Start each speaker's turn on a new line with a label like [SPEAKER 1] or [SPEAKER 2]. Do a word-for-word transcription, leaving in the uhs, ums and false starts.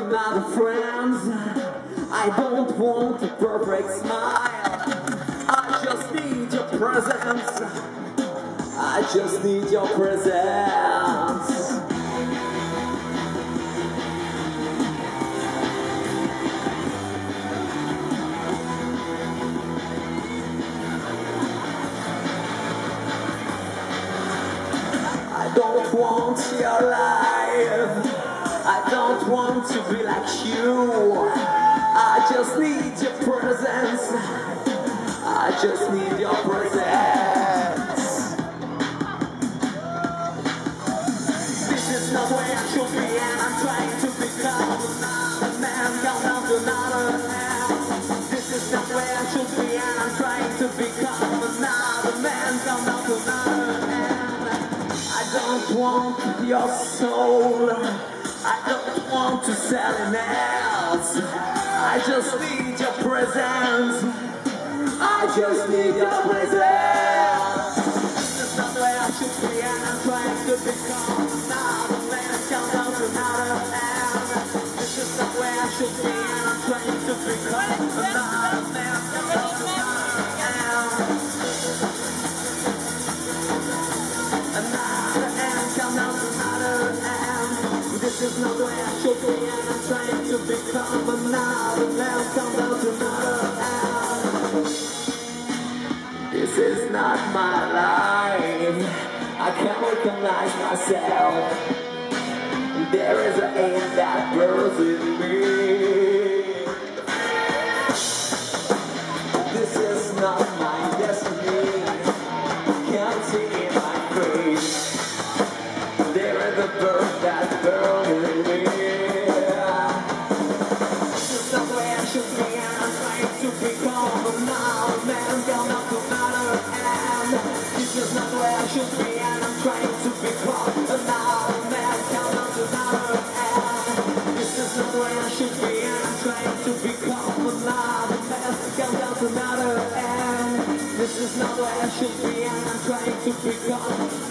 [SPEAKER 1] another friend. I don't want a perfect smile. I just need your presence. I just need your presence. I don't want your life. I don't want to be like you. I just need your presence. I just need your presence. This is not where I should be, and I'm trying to become another man. Count down to another man. This is not where I should be, and I'm trying to become another man. Count down to another man. I don't want your soul. I don't want to sell an else. I just need your presence. I just need your presence. This is not where I should be, and I'm trying to become another man. Count down to another man. This is not where I should be, and I'm trying to become another man. Count down to another man. Another man. Count down to another man. This is not where I should be, and I'm trying to become another man. Count down to another man. This is not my life. I can't recognize myself. There is an aim that burns in me. This is not my destiny. Can't see in my face. There is a bird that burns in me. This is not where I should be, and I'm trying to become another man. Count down to another man. This is not where I should be, and I'm trying to become another man. Count down to another man. This is not where I should be, and I'm trying to become another man. Count down to another man. This is not where I should be, and I'm trying to become